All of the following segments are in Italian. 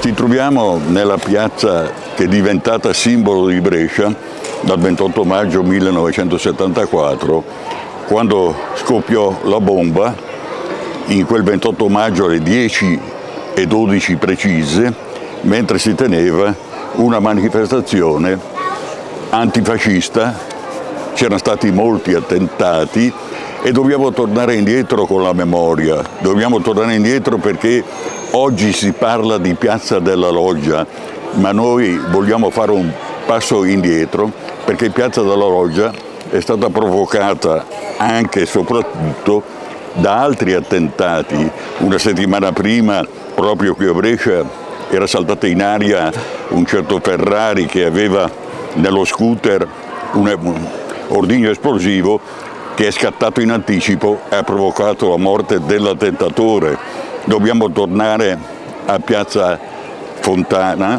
Ci troviamo nella piazza che è diventata simbolo di Brescia dal 28 maggio 1974, quando scoppiò la bomba, in quel 28 maggio alle 10:12 precise, mentre si teneva una manifestazione antifascista. C'erano stati molti attentati e dobbiamo tornare indietro con la memoria, dobbiamo tornare indietro perché oggi si parla di Piazza della Loggia, ma noi vogliamo fare un passo indietro perché Piazza della Loggia è stata provocata anche e soprattutto da altri attentati. Una settimana prima, proprio qui a Brescia, era saltata in aria un certo Ferrari che aveva nello scooter un ordigno esplosivo che è scattato in anticipo e ha provocato la morte dell'attentatore. Dobbiamo tornare a Piazza Fontana,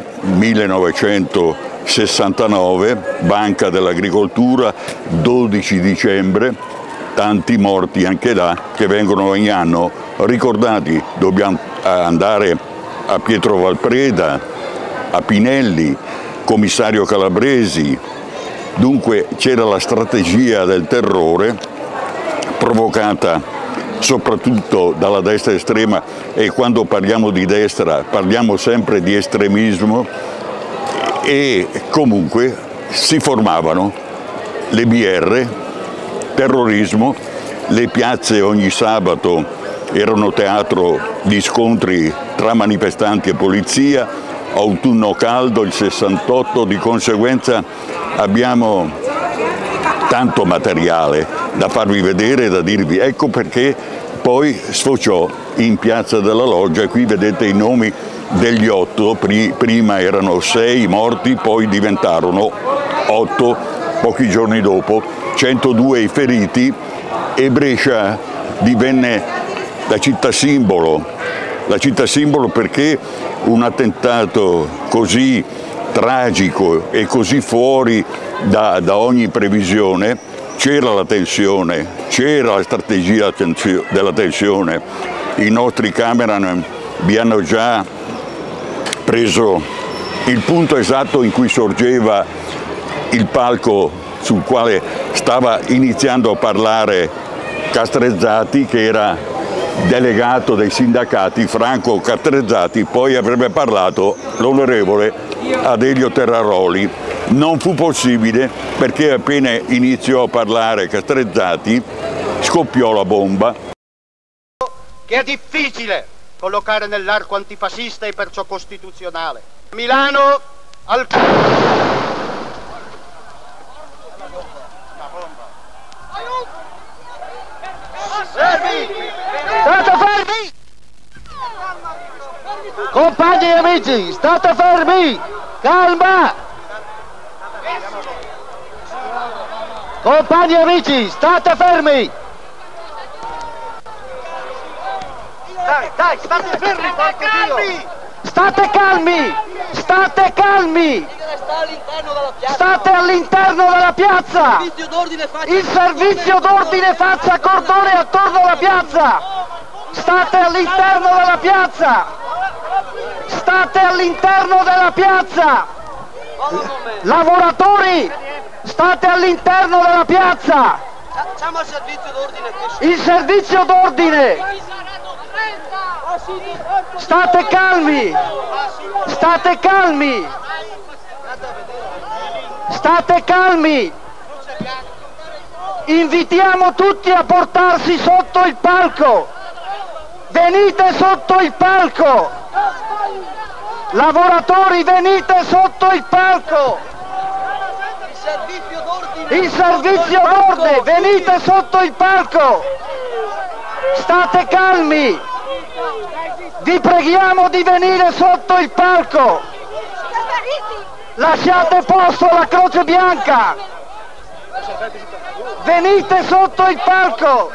1969, Banca dell'Agricoltura, 12 dicembre, tanti morti anche là che vengono ogni anno ricordati. Dobbiamo andare a Pietro Valpreda, a Pinelli, commissario Calabresi. Dunque c'era la strategia del terrore provocata soprattutto dalla destra estrema, e quando parliamo di destra parliamo sempre di estremismo, e comunque si formavano le BR, terrorismo, le piazze ogni sabato erano teatro di scontri tra manifestanti e polizia. Autunno caldo, il 68, di conseguenza abbiamo tanto materiale da farvi vedere e da dirvi. Ecco perché poi sfociò in Piazza della Loggia, e qui vedete i nomi degli 8, prima erano 6 morti, poi diventarono 8 pochi giorni dopo, 102 i feriti, e Brescia divenne la città simbolo perché un attentato così tragico e così fuori da ogni previsione, c'era la tensione, c'era la strategia della tensione. I nostri cameraman vi hanno già preso il punto esatto in cui sorgeva il palco sul quale stava iniziando a parlare Castrezzati, che era delegato dei sindacati, Franco Castrezzati. Poi avrebbe parlato l'onorevole Adelio Terraroli. Non fu possibile perché appena iniziò a parlare Castrezzati scoppiò la bomba. Che è difficile collocare nell'arco antifascista e perciò costituzionale. Milano al... State fermi! Compagni e amici, state fermi! Calma! Compagni e amici, state fermi! Dai, state fermi, porco Dio! State calmi! State calmi! State all'interno della piazza! Il servizio d'ordine faccia cordone attorno alla piazza! State all'interno della piazza! State all'interno della piazza! Lavoratori! State all'interno della piazza! Il servizio d'ordine! State calmi! State calmi! State calmi! Invitiamo tutti a portarsi sotto il palco! Venite sotto il palco! Lavoratori, venite sotto il palco! Il servizio d'ordine, venite sotto il palco! State calmi! Vi preghiamo di venire sotto il palco! Lasciate posto alla Croce Bianca! Venite sotto il palco!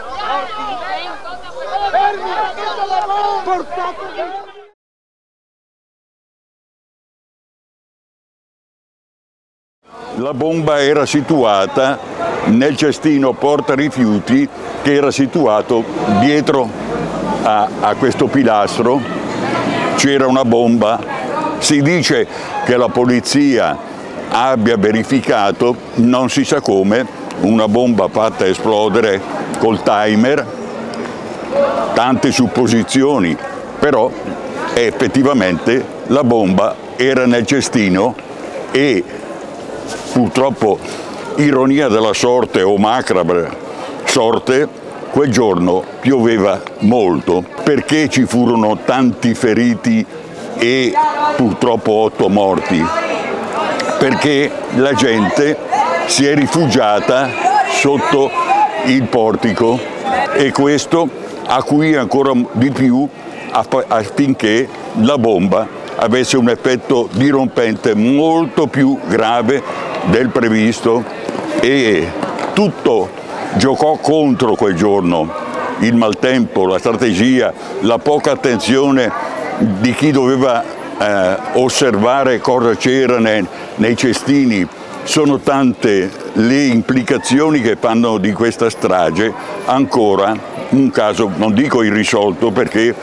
La bomba era situata nel cestino porta rifiuti che era situato dietro a questo pilastro. C'era una bomba Si dice che la polizia abbia verificato, non si sa come, una bomba fatta esplodere col timer, tante supposizioni, però effettivamente la bomba era nel cestino e purtroppo, ironia della sorte o macabra sorte, quel giorno pioveva molto. Perché ci furono tanti feriti e purtroppo 8 morti? Perché la gente si è rifugiata sotto il portico e questo acuì ancora di più affinché la bomba avesse un effetto dirompente molto più grave del previsto e tutto giocò contro quel giorno. Il maltempo, la strategia, la poca attenzione di chi doveva osservare cosa c'era nei cestini. Sono tante le implicazioni che fanno di questa strage ancora un caso, non dico irrisolto perché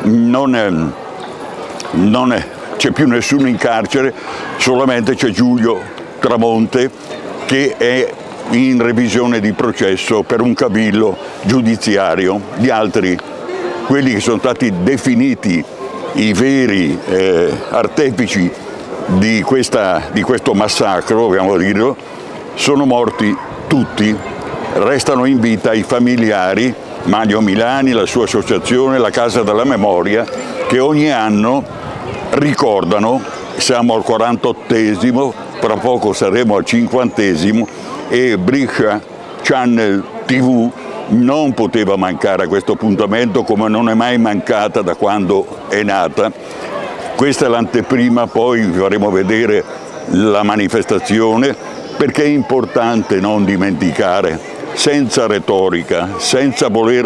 c'è più nessuno in carcere, solamente c'è Giulio Tramonte che è in revisione di processo per un cavillo giudiziario. Gli altri, quelli che sono stati definiti i veri artefici di questo massacro, dobbiamo dirlo, sono morti tutti. Restano in vita i familiari, Manlio Milani, la sua associazione, la Casa della Memoria, che ogni anno ricordano. Siamo al 48esimo, tra poco saremo al 50esimo e Brescia Channel TV non poteva mancare a questo appuntamento come non è mai mancata da quando è nata. Questa è l'anteprima, poi vi faremo vedere la manifestazione, perché è importante non dimenticare, senza retorica, senza voler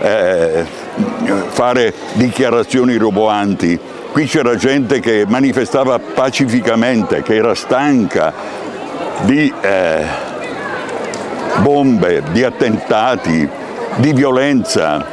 fare dichiarazioni roboanti. Qui c'era gente che manifestava pacificamente, che era stanca di bombe, di attentati, di violenza.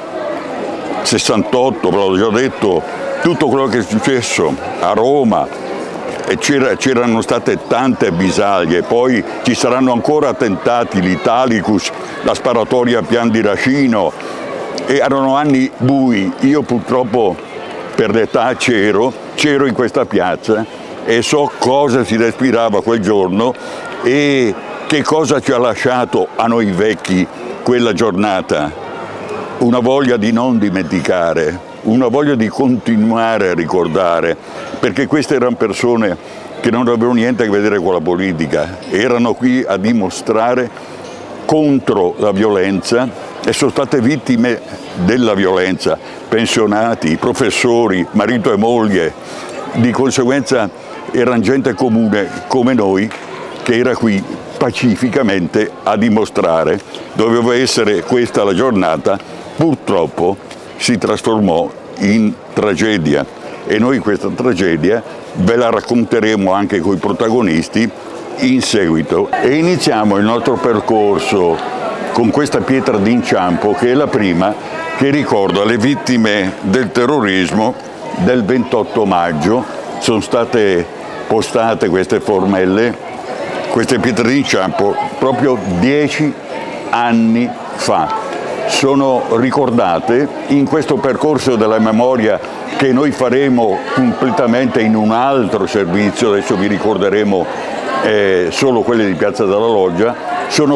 68, ve l'ho già detto, tutto quello che è successo a Roma, e c'erano state tante avvisaglie, poi ci saranno ancora attentati, l'Italicus, la sparatoria a Pian di Rascino, e erano anni bui. Io purtroppo per l'età c'ero in questa piazza e so cosa si respirava quel giorno e che cosa ci ha lasciato a noi vecchi quella giornata. Una voglia di non dimenticare, una voglia di continuare a ricordare, perché queste erano persone che non avevano niente a che vedere con la politica, erano qui a dimostrare contro la violenza e sono state vittime della violenza, pensionati, professori, marito e moglie. Di conseguenza erano gente comune come noi che era qui pacificamente a dimostrare. Doveva essere questa la giornata, purtroppo si trasformò in tragedia e noi questa tragedia ve la racconteremo anche con i protagonisti in seguito. E iniziamo il nostro percorso con questa pietra d'inciampo che è la prima che ricorda le vittime del terrorismo del 28 maggio. Sono state postate queste formelle, queste pietre d'inciampo proprio 10 anni fa. Sono ricordate in questo percorso della memoria che noi faremo completamente in un altro servizio, adesso vi ricorderemo solo quelle di Piazza della Loggia. Sono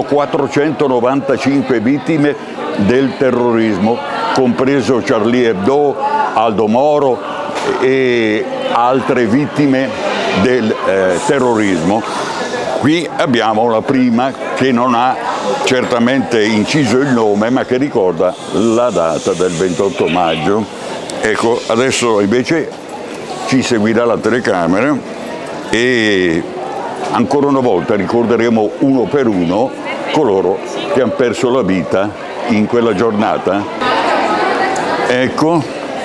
495 vittime del terrorismo, compreso Charlie Hebdo, Aldo Moro e altre vittime del terrorismo. Qui abbiamo la prima che non ha certamente inciso il nome, ma che ricorda la data del 28 maggio. Ecco, adesso invece ci seguirà la telecamera e ancora una volta ricorderemo uno per uno coloro che hanno perso la vita in quella giornata. Ecco,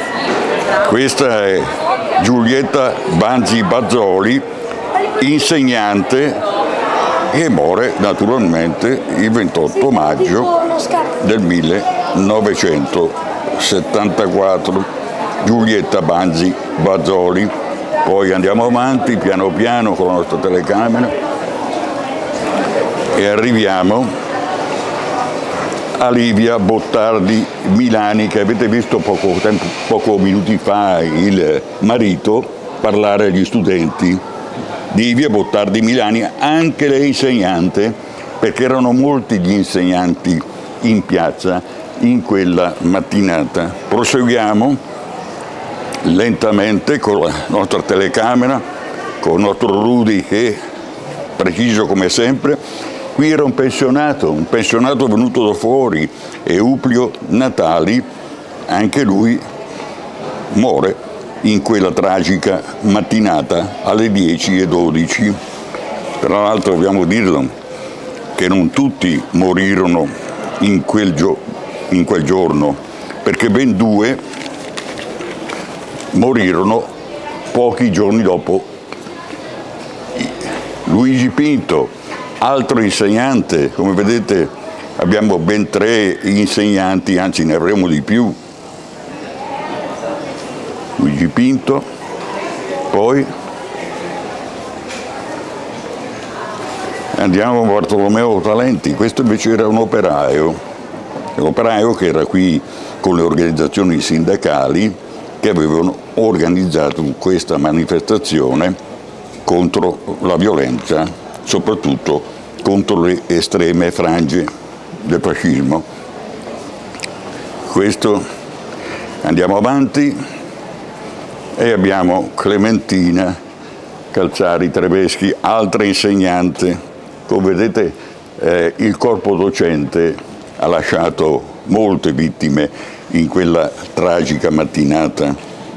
questa è Giulietta Banzi Bazzoli, insegnante, che muore naturalmente il 28 maggio del 1974. Giulietta Banzi Bazzoli. Poi andiamo avanti piano piano con la nostra telecamera e arriviamo a Livia Bottardi Milani, che avete visto poco minuti fa il marito parlare agli studenti di Livia Bottardi Milani, anche lei insegnante, perché erano molti gli insegnanti in piazza in quella mattinata. Proseguiamo lentamente con la nostra telecamera, con il nostro Rudy che, preciso come sempre, qui era un pensionato venuto da fuori, Euplio Natali, anche lui muore in quella tragica mattinata alle 10:12. Tra l'altro dobbiamo dirlo che non tutti morirono in quel giorno, perché ben 2 morirono pochi giorni dopo. Luigi Pinto, altro insegnante, come vedete abbiamo ben 3 insegnanti, anzi ne avremo di più. Luigi Pinto, poi andiamo a Bartolomeo Talenti, questo invece era un operaio che era qui con le organizzazioni sindacali che avevano organizzato questa manifestazione contro la violenza, soprattutto contro le estreme frange del fascismo. Questo, andiamo avanti e abbiamo Clementina Calzari Trebeschi, altra insegnante. Come vedete il corpo docente ha lasciato molte vittime in quella tragica mattinata.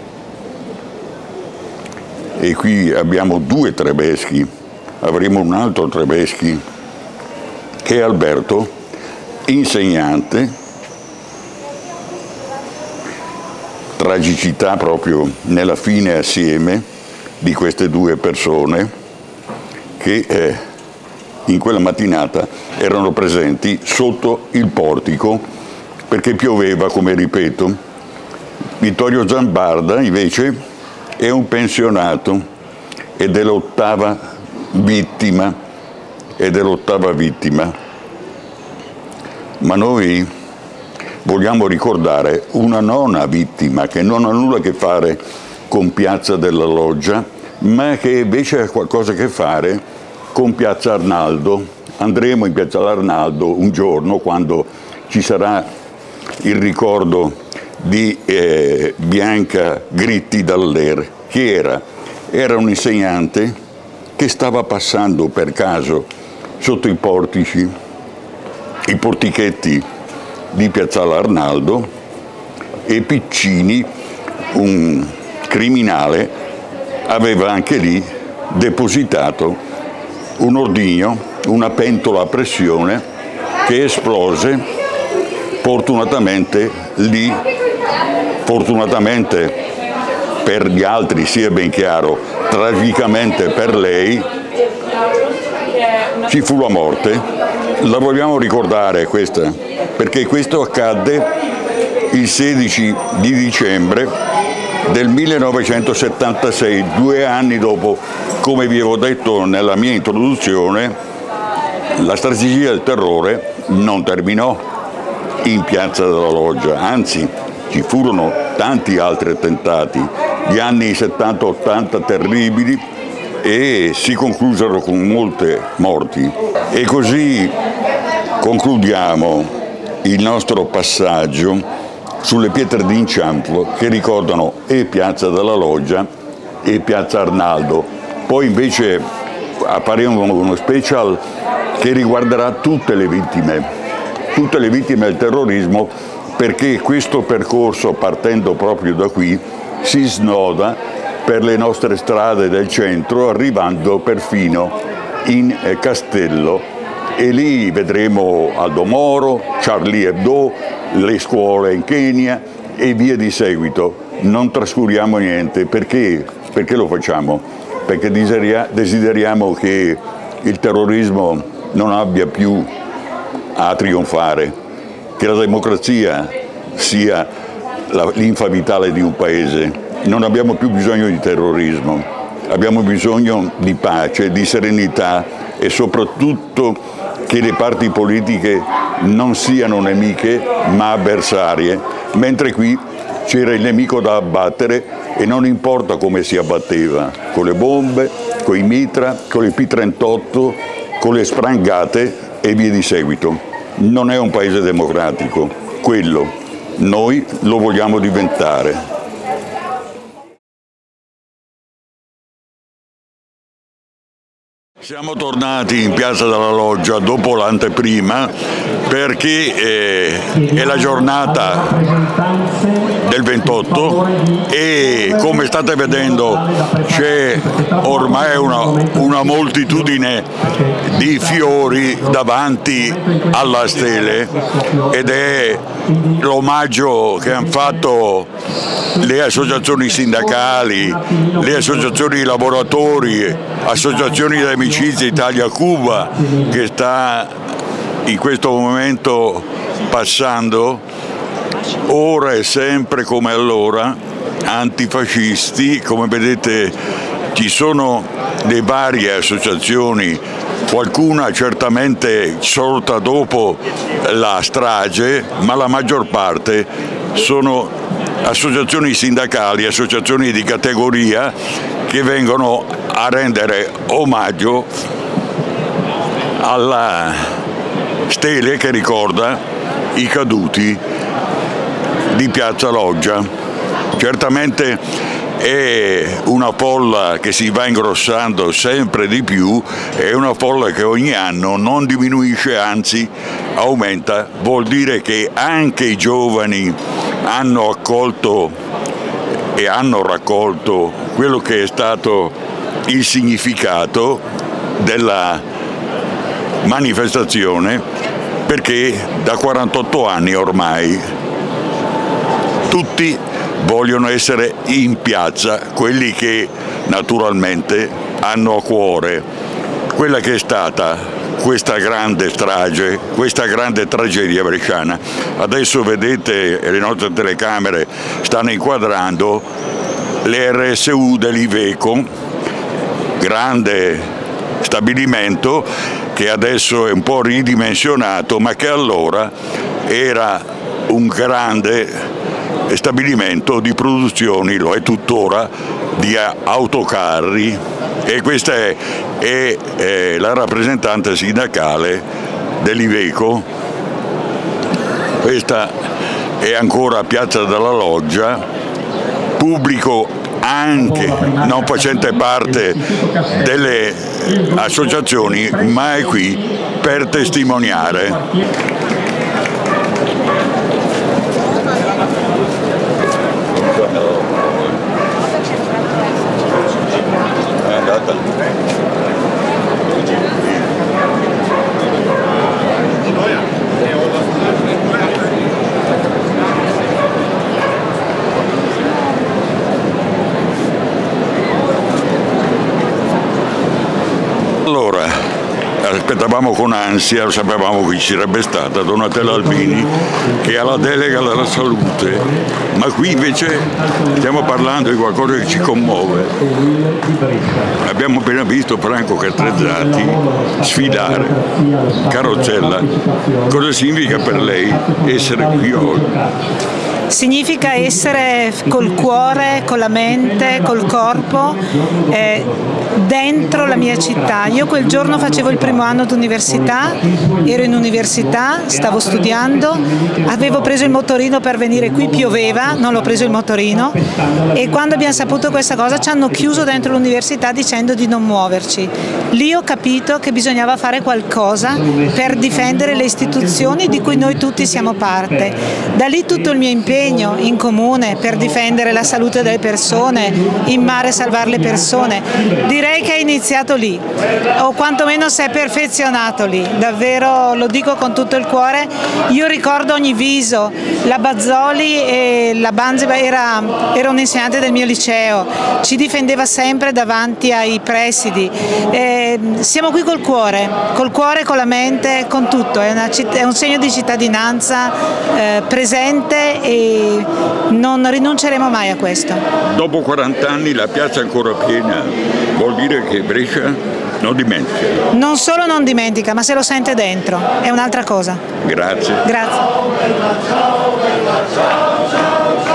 E qui abbiamo 2 Trebeschi, avremo un altro Trebeschi che è Alberto, insegnante, tragicità proprio nella fine assieme di queste 2 persone che in quella mattinata erano presenti sotto il portico perché pioveva, come ripeto. Vittorio Zambarda invece è un pensionato ed è l'8ª vittima. Ma noi vogliamo ricordare una 9ª vittima che non ha nulla a che fare con Piazza della Loggia, ma che invece ha qualcosa a che fare con Piazza Arnaldo. Andremo in Piazza Arnaldo un giorno quando ci sarà il ricordo di Bianca Gritti Daller. Chi era? Era un insegnante che stava passando per caso sotto i portici, i portichetti di Piazzale Arnaldo, e Piccini, un criminale, aveva anche lì depositato un ordigno, una pentola a pressione che esplose. Fortunatamente lì, fortunatamente per gli altri sia ben chiaro, tragicamente per lei, ci fu la morte. La vogliamo ricordare questa, perché questo accadde il 16 di dicembre del 1976, 2 anni dopo. Come vi avevo detto nella mia introduzione, la strategia del terrore non terminò in Piazza della Loggia, anzi ci furono tanti altri attentati, gli anni 70-80 terribili, e si conclusero con molte morti. E così concludiamo il nostro passaggio sulle pietre d'inciampo che ricordano e Piazza della Loggia e Piazza Arnaldo. Poi invece faremo uno special che riguarderà tutte le vittime del terrorismo, perché questo percorso, partendo proprio da qui, si snoda per le nostre strade del centro, arrivando perfino in Castello, e lì vedremo Aldo Moro, Charlie Hebdo, le scuole in Kenya e via di seguito. Non trascuriamo niente. Perché lo facciamo? Perché desideriamo che il terrorismo non abbia più a trionfare, che la democrazia sia l'infa vitale di un paese. Non abbiamo più bisogno di terrorismo. abbiamo bisogno di pace, di serenità e soprattutto che le parti politiche non siano nemiche ma avversarie, mentre qui c'era il nemico da abbattere e non importa come si abbatteva, con le bombe, con i mitra, con le P38, con le sprangate e via di seguito. Non è un paese democratico, quello noi lo vogliamo diventare. Siamo tornati in Piazza della Loggia dopo l'anteprima perché è la giornata del 28 e come state vedendo c'è ormai una moltitudine di fiori davanti alla stele ed è l'omaggio che hanno fatto le associazioni sindacali, le associazioni di lavoratori, associazioni di amicizia Italia-Cuba che sta in questo momento passando, ora e sempre come allora, antifascisti. Come vedete ci sono le varie associazioni, qualcuna certamente sorta dopo la strage, ma la maggior parte sono associazioni sindacali, associazioni di categoria che vengono a rendere omaggio alla stele che ricorda i caduti di Piazza Loggia. Certamente è una folla che si va ingrossando sempre di più, è una folla che ogni anno non diminuisce, anzi aumenta. Vuol dire che anche i giovani hanno accolto e hanno raccolto quello che è stato il significato della manifestazione, perché da 48 anni ormai tutti vogliono essere in piazza, quelli che naturalmente hanno a cuore quella che è stata questa grande strage, questa grande tragedia bresciana. Adesso vedete, le nostre telecamere stanno inquadrando le RSU dell'Iveco, grande stabilimento che adesso è un po' ridimensionato, ma che allora era un grande stabilimento di produzioni, lo è tuttora, di autocarri, e questa è la rappresentante sindacale dell'Iveco. Questa è ancora Piazza della Loggia, pubblico anche non facente parte delle associazioni, ma è qui per testimoniare. Allora, aspettavamo con ansia, lo sapevamo che ci sarebbe stata Donatella Albini che ha la delega della salute, ma qui invece stiamo parlando di qualcosa che ci commuove. Abbiamo appena visto Franco Catrezzati sfidare Carrozzella. Cosa significa per lei essere qui oggi? Significa essere col cuore, con la mente, col corpo, dentro la mia città. Io quel giorno facevo il primo anno d'università, ero in università, stavo studiando, avevo preso il motorino per venire qui, pioveva, non l'ho preso il motorino, e quando abbiamo saputo questa cosa ci hanno chiuso dentro l'università dicendo di non muoverci. Lì ho capito che bisognava fare qualcosa per difendere le istituzioni di cui noi tutti siamo parte. Da lì tutto il mio impegno in comune per difendere la salute delle persone, in mare salvare le persone, di Direi che è iniziato lì, o quantomeno si è perfezionato lì, davvero lo dico con tutto il cuore. Io ricordo ogni viso, la Bazzoli e la Banziba era un insegnante del mio liceo, ci difendeva sempre davanti ai presidi. Siamo qui col cuore, con la mente, con tutto, è un segno di cittadinanza presente e non rinunceremo mai a questo. Dopo 40 anni la piazza è ancora piena, vuol dire che Brescia non dimentica. Non solo non dimentica, ma se lo sente dentro, è un'altra cosa. Grazie. Grazie.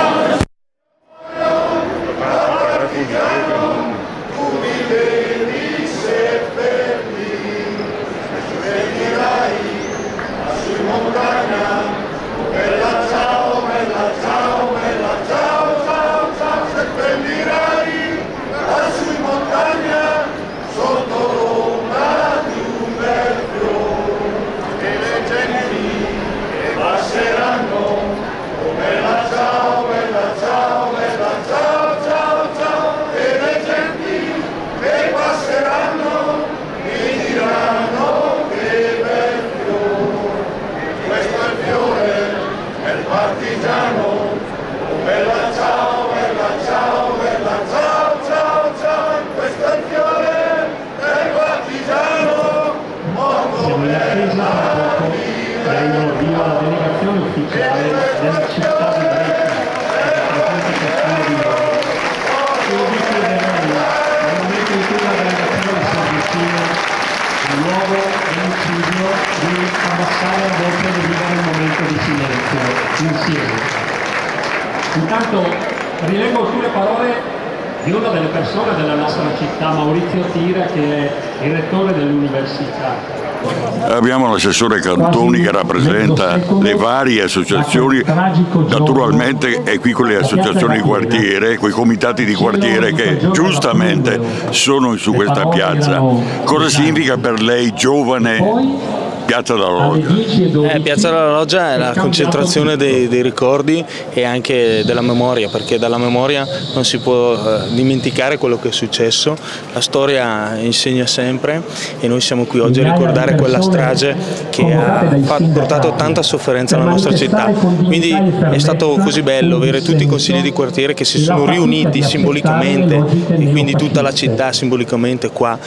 Intanto rileggo alcune parole di una delle persone della nostra città, Maurizio Tira, che è il rettore dell'università. Abbiamo l'assessore Cantoni che rappresenta le varie associazioni, naturalmente è qui con le associazioni di quartiere, con i comitati di quartiere che giustamente sono su questa piazza. Cosa significa per lei, giovane, Piazza della Loggia? Piazza della Loggia è la concentrazione dei ricordi e anche della memoria, perché dalla memoria non si può dimenticare quello che è successo, la storia insegna sempre e noi siamo qui oggi a ricordare quella strage che ha portato tanta sofferenza alla nostra città. Quindi è stato così bello avere tutti i consigli di quartiere che si sono riuniti simbolicamente e quindi tutta la città simbolicamente qua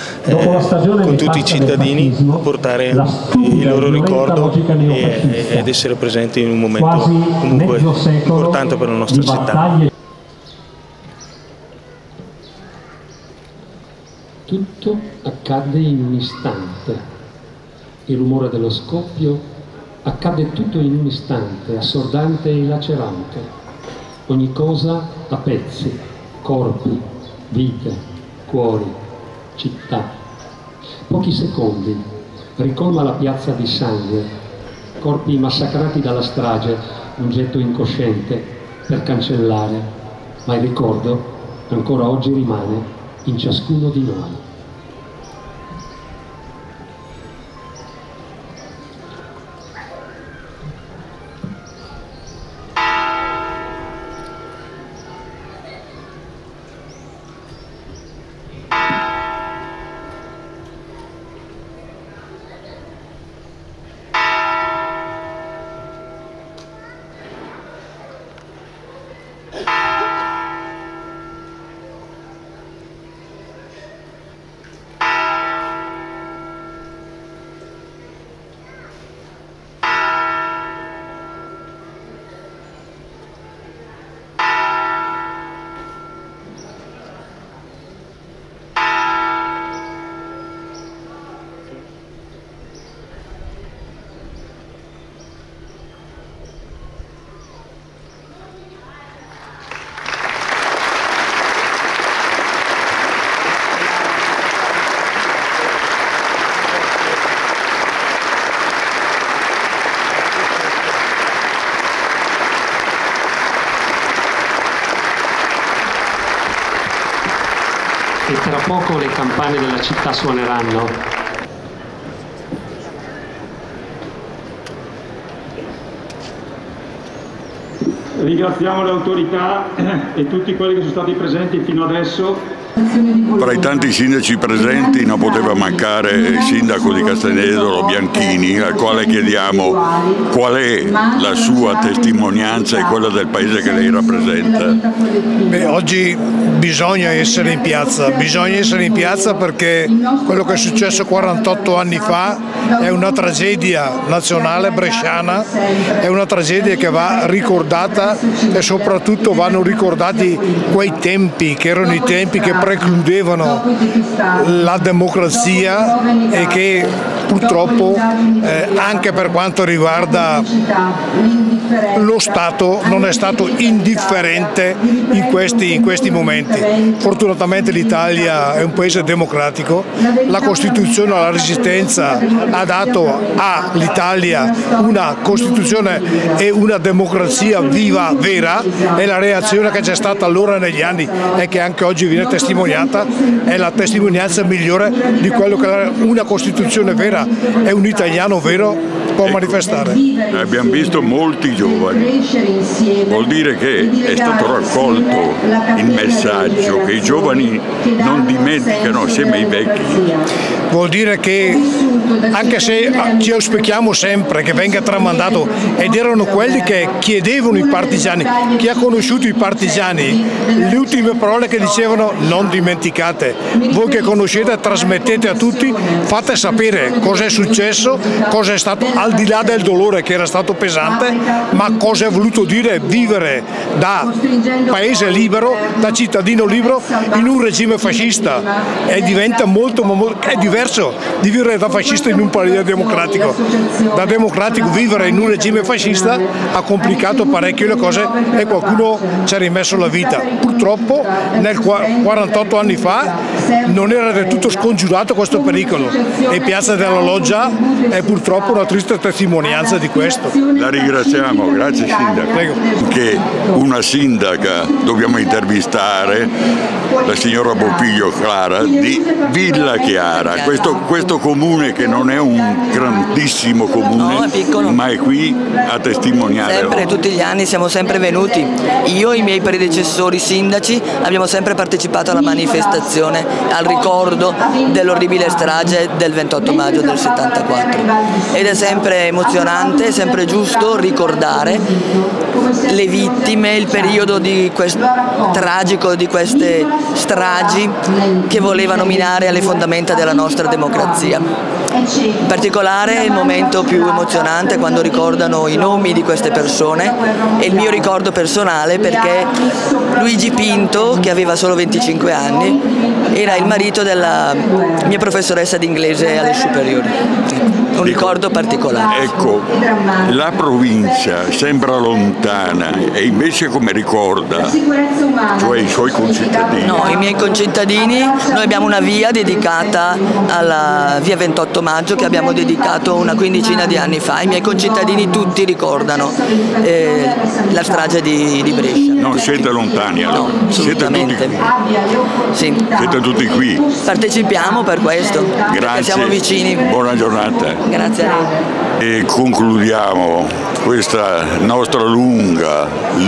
con tutti i cittadini a portare il loro ricordo ed essere presenti in un momento comunque importante per la nostra città. Tutto accadde in un istante. Il rumore dello scoppio accadde tutto in un istante, assordante e lacerante. Ogni cosa a pezzi, corpi, vite, cuori, città. Pochi secondi. Ricolma la piazza di sangue, corpi massacrati dalla strage, un getto incosciente per cancellare, ma il ricordo ancora oggi rimane in ciascuno di noi. E tra poco le campane della città suoneranno. Ringraziamo le autorità e tutti quelli che sono stati presenti fino adesso. Tra i tanti sindaci presenti non poteva mancare il sindaco di Castenedolo Bianchini, al quale chiediamo qual è la sua testimonianza e quella del paese che lei rappresenta. Beh, oggi bisogna essere in piazza perché quello che è successo 48 anni fa è una tragedia nazionale bresciana, è una tragedia che va ricordata e soprattutto vanno ricordati quei tempi che erano i tempi che precludevano la democrazia e che purtroppo anche per quanto riguarda lo Stato non è stato indifferente in questi momenti. Fortunatamente l'Italia è un paese democratico, la Costituzione alla Resistenza ha dato all'Italia una Costituzione e una democrazia viva, vera, e la reazione che c'è stata allora negli anni e che anche oggi viene testimoniata è la testimonianza migliore di quello che una Costituzione vera e un italiano vero può manifestare. Abbiamo visto molti giovani, vuol dire che è stato raccolto il messaggio che i giovani non dimenticano assieme ai vecchi. Vuol dire che anche se ci auspichiamo sempre che venga tramandato, ed erano quelli che chiedevano i partigiani, chi ha conosciuto i partigiani, le ultime parole che dicevano: non dimenticate, voi che conoscete trasmettete a tutti, fate sapere cosa è successo, cosa è stato, al di là del dolore che era stato pesante, ma cosa è voluto dire vivere da paese libero, da cittadino libero in un regime fascista, e diventa è diverso di vivere da fascista in un paese democratico. Da democratico vivere in un regime fascista ha complicato parecchio le cose e qualcuno ci ha rimesso la vita. Purtroppo 48 anni fa non era del tutto scongiurato questo pericolo e Piazza della Loggia è purtroppo una triste testimonianza di questo. La ringraziamo, grazie sindaco. Prego. Che una sindaca dobbiamo intervistare, la signora Bopiglio Clara di Villa Chiara, questo comune che non è un grandissimo comune, no, è piccolo, ma è qui a testimoniare. Sempre, tutti gli anni siamo sempre venuti. Io e i miei predecessori sindaci abbiamo sempre partecipato alla manifestazione al ricordo dell'orribile strage del 28 maggio del 74 ed è sempre emozionante, è sempre giusto ricordare le vittime, il periodo tragico di queste stragi che volevano minare alle fondamenta della nostra democrazia. In particolare il momento più emozionante è quando ricordano i nomi di queste persone e il mio ricordo personale, perché Luigi Pinto, che aveva solo 25 anni, era il marito della mia professoressa di inglese alle superiori. Un ricordo particolare. Ecco, la provincia sembra lontana e invece come ricorda, cioè i suoi concittadini? No, i miei concittadini, noi abbiamo una via dedicata alla via 28 maggio che abbiamo dedicato una quindicina di anni fa. I miei concittadini tutti ricordano la strage di Brescia. No, siete lontani allora? No, assolutamente. Siete tutti qui? Partecipiamo per questo, grazie, perché siamo vicini. Buona giornata. Grazie a lei. E concludiamo questa nostra lunga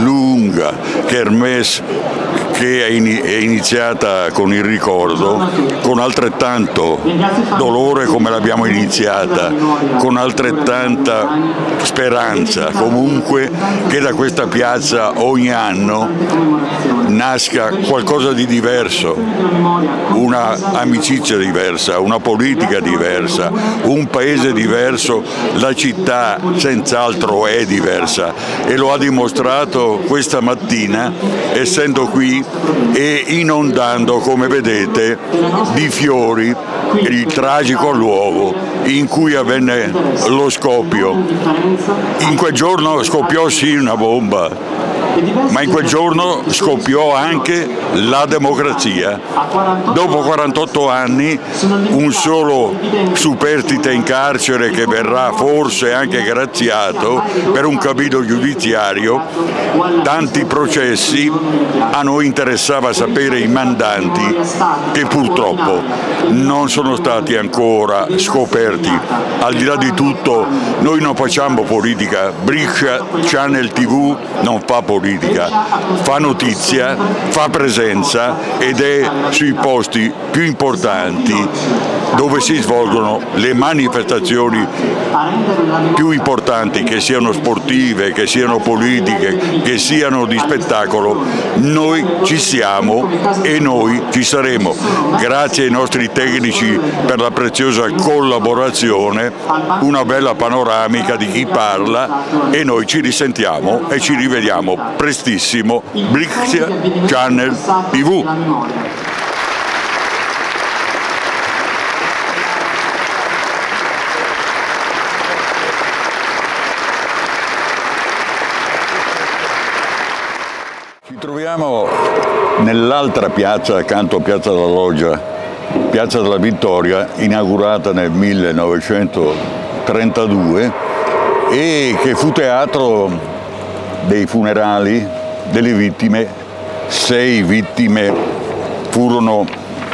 kermesse che è iniziata con il ricordo, con altrettanto dolore come l'abbiamo iniziata, con altrettanta speranza comunque che da questa piazza ogni anno nasca qualcosa di diverso, una amicizia diversa, una politica diversa, un paese diverso, la città senz'altro è diversa e lo ha dimostrato questa mattina essendo qui e inondando, come vedete, di fiori il tragico luogo in cui avvenne lo scoppio. In quel giorno scoppiò sì una bomba, ma in quel giorno scoppiò anche la democrazia. Dopo 48 anni un solo superstite in carcere che verrà forse anche graziato per un capitolo giudiziario, tanti processi, a noi interessava sapere i mandanti che purtroppo non sono stati ancora scoperti. Al di là di tutto noi non facciamo politica, Brescia Channel TV non fa politica. politica, fa notizia, fa presenza ed è sui posti più importanti dove si svolgono le manifestazioni più importanti, che siano sportive, che siano politiche, che siano di spettacolo. Noi ci siamo e noi ci saremo. Grazie ai nostri tecnici per la preziosa collaborazione, una bella panoramica di chi parla e noi ci risentiamo e ci rivediamo prestissimo. Brixia Channel TV. Ci troviamo nell'altra piazza accanto a Piazza della Loggia, Piazza della Vittoria, inaugurata nel 1932 e che fu teatro dei funerali delle vittime. 6 vittime furono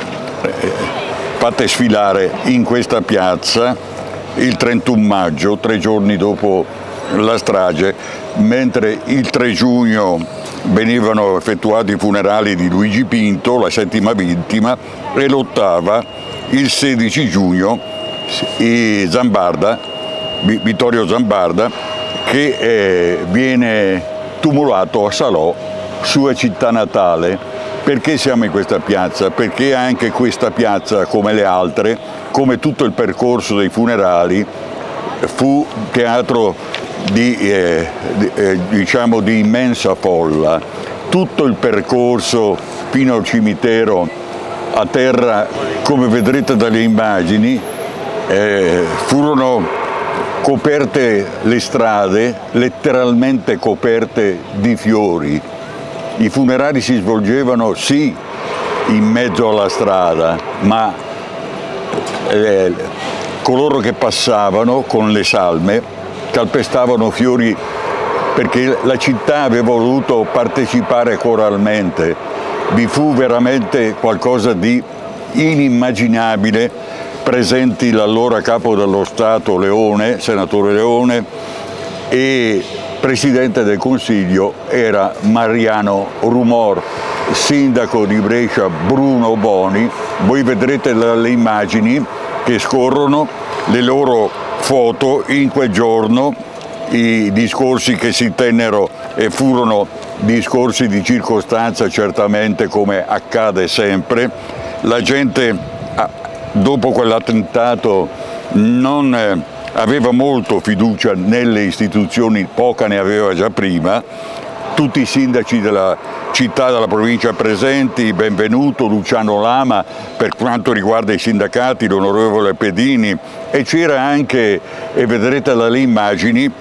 fatte sfilare in questa piazza il 31 maggio, 3 giorni dopo la strage, mentre il 3 giugno venivano effettuati i funerali di Luigi Pinto, la 7ª vittima, e l'8ª, il 16 giugno, Vittorio Zambarda, che viene tumulato a Salò, sua città natale. Perché siamo in questa piazza? Perché anche questa piazza, come le altre, come tutto il percorso dei funerali, fu teatro diciamo di immensa folla. Tutto il percorso fino al cimitero a terra, come vedrete dalle immagini, furono coperte le strade, letteralmente coperte di fiori. I funerali si svolgevano sì in mezzo alla strada, ma coloro che passavano con le salme calpestavano fiori perché la città aveva voluto partecipare coralmente. Vi fu veramente qualcosa di inimmaginabile, presenti l'allora capo dello Stato Leone, senatore Leone, e presidente del Consiglio era Mariano Rumor, sindaco di Brescia Bruno Boni. Voi vedrete dalle immagini che scorrono le loro foto in quel giorno, i discorsi che si tennero e furono discorsi di circostanza certamente, come accade sempre. La gente dopo quell'attentato non aveva molto fiducia nelle istituzioni, poca ne aveva già prima. Tutti i sindaci della città, della provincia presenti, Benvenuto, Luciano Lama, per quanto riguarda i sindacati, l'onorevole Pedini, e c'era anche, e vedrete dalle immagini,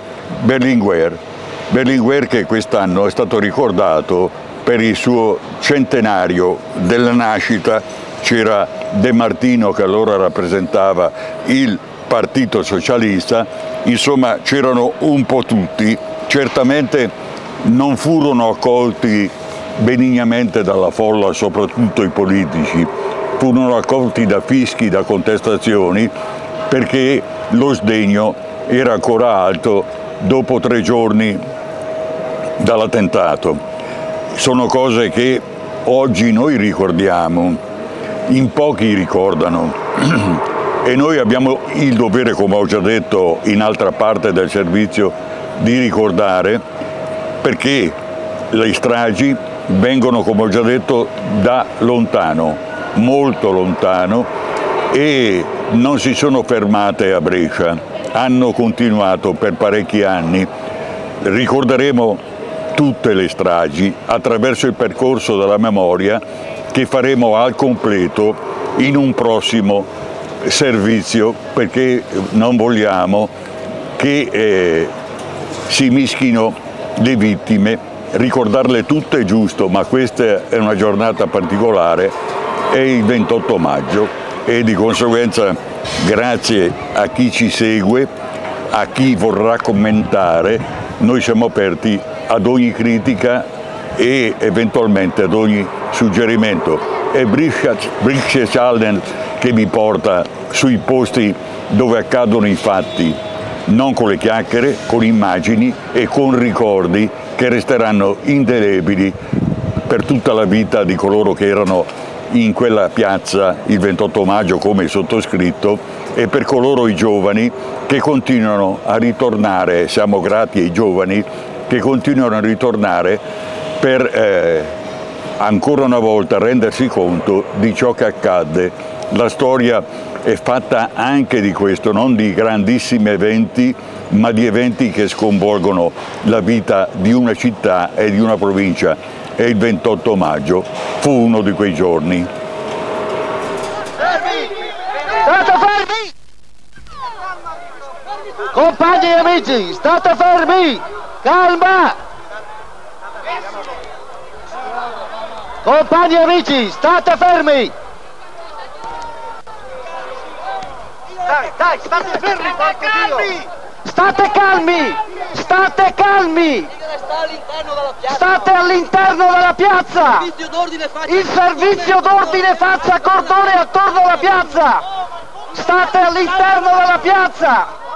Berlinguer che quest'anno è stato ricordato per il suo centenario della nascita. C'era De Martino che allora rappresentava il Partito Socialista, insomma c'erano un po' tutti. Certamente non furono accolti benignamente dalla folla, soprattutto i politici, furono accolti da fischi, da contestazioni, perché lo sdegno era ancora alto dopo 3 giorni dall'attentato. Sono cose che oggi noi ricordiamo, in pochi ricordano, e noi abbiamo il dovere, come ho già detto in altra parte del servizio, di ricordare, perché le stragi vengono, come ho già detto, da lontano, molto lontano, e non si sono fermate a Brescia, hanno continuato per parecchi anni. Ricorderemo tutte le stragi attraverso il percorso della memoria che faremo al completo in un prossimo servizio, perché non vogliamo che si mischino le vittime. Ricordarle tutte è giusto, ma questa è una giornata particolare, è il 28 maggio e di conseguenza grazie a chi ci segue, a chi vorrà commentare, noi siamo aperti ad ogni critica e eventualmente ad ogni suggerimento. È Brescia Channel che vi porta sui posti dove accadono i fatti, non con le chiacchiere, con immagini e con ricordi che resteranno indelebili per tutta la vita di coloro che erano in quella piazza il 28 maggio come il sottoscritto e per coloro i giovani che continuano a ritornare, siamo grati ai giovani che continuano a ritornare per ancora una volta rendersi conto di ciò che accadde. La storia è fatta anche di questo, non di grandissimi eventi, ma di eventi che sconvolgono la vita di una città e di una provincia. E il 28 maggio fu uno di quei giorni. State fermi! Compagni e amici, state fermi! Calma! Compagni e amici, state fermi! Dai, state fermi, porco Dio! State calmi! State calmi! State all'interno della piazza! Il servizio d'ordine faccia cordone attorno alla piazza! State all'interno della piazza!